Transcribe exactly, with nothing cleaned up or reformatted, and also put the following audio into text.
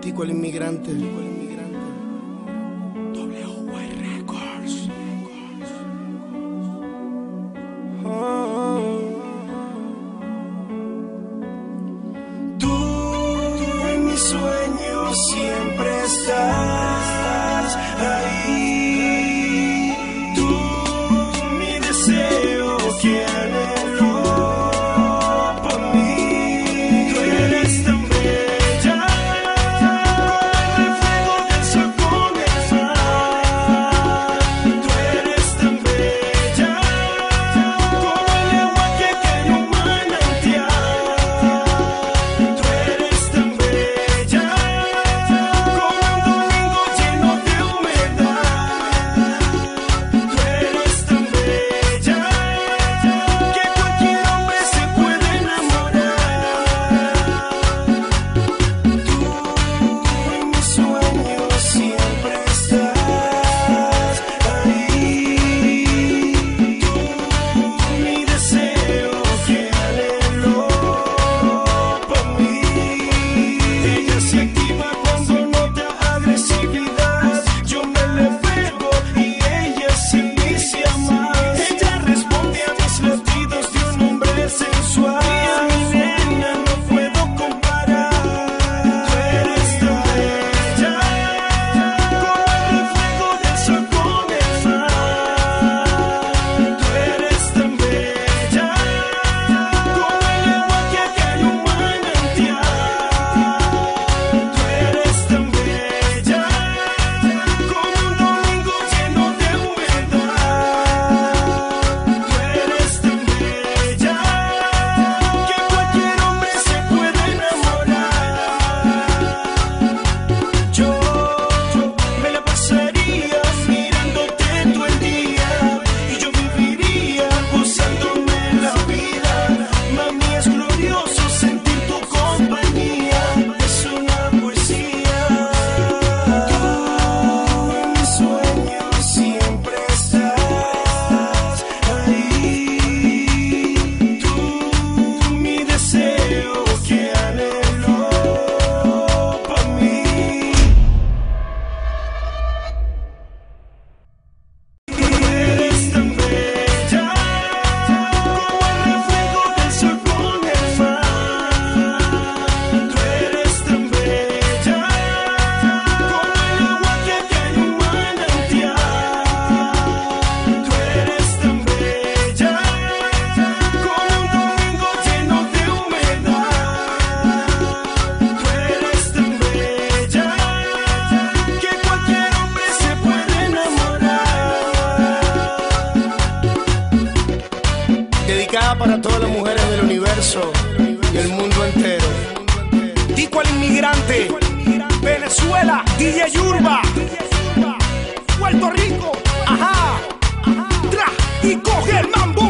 Tico el inmigrante. W Y Records. Oh. Tú en mis sueños siempre estás ahí. Tú, mi deseo que anhelo por mí. Tú eres tan bella como el reflejo del sol con el mar. Tú eres tan bella como el agua que cae en un manantial. Tú eres tan bella como un domingo lleno de humedad. Tú eres tan bella que cualquier hombre se puede enamorar. Tú en mis sueños siempre estás ahí. Tú, mi deseo que anhelo por mí. Ella se activa cuando nota agresividad. Yo me le pego y ella se vicia más. Ella responde a mis latidos de un hombre sensual. Y a mi nena no puedo comparar. Tú eres tan bella como el reflejo del sol con el mar. Tú eres tan bella como el agua que cae en un manantial. Tú eres tan bella como un domingo lleno de humedad. Tú eres tan bella que cualquier hombre se puede enamorar. Yo me la pasaría mirándote todo el día y yo viviría gozándome la vida. Mami, es glorioso sentir tu compañía. Es una poesía. Tú en mis sueños siempre estás ahí. Tú, mi deseo que anhelo por mí. Tú eres tan bella como el reflejo del sol con el mar. Tú eres tan bella como el agua que cae en un manantial. Tú eres tan bella como un domingo lleno de humedad. Tú eres tan bella que cualquier hombre se puede enamorar. Dedicada para todas las mujeres del universo y el mundo entero. Tico el inmigrante, Venezuela, D J Yurba, Puerto Rico, ajá, tra y coge el mambo.